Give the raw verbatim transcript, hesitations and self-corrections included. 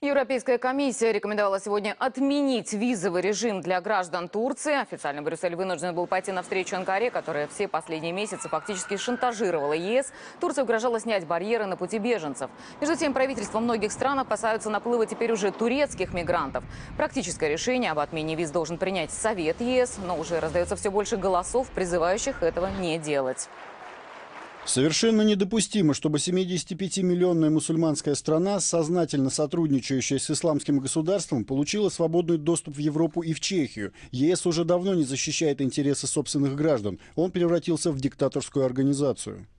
Европейская комиссия рекомендовала сегодня отменить визовый режим для граждан Турции. Официально Брюссель вынужден был пойти навстречу Анкаре, которая все последние месяцы фактически шантажировала ЕС. Турция угрожала снять барьеры на пути беженцев. Между тем, правительства многих стран опасаются наплыва теперь уже турецких мигрантов. Практическое решение об отмене виз должен принять Совет ЕС, но уже раздается все больше голосов, призывающих этого не делать. Совершенно недопустимо, чтобы семидесятипятимиллионная мусульманская страна, сознательно сотрудничающая с исламским государством, получила свободный доступ в Европу и в Чехию. ЕС уже давно не защищает интересы собственных граждан. Он превратился в диктаторскую организацию.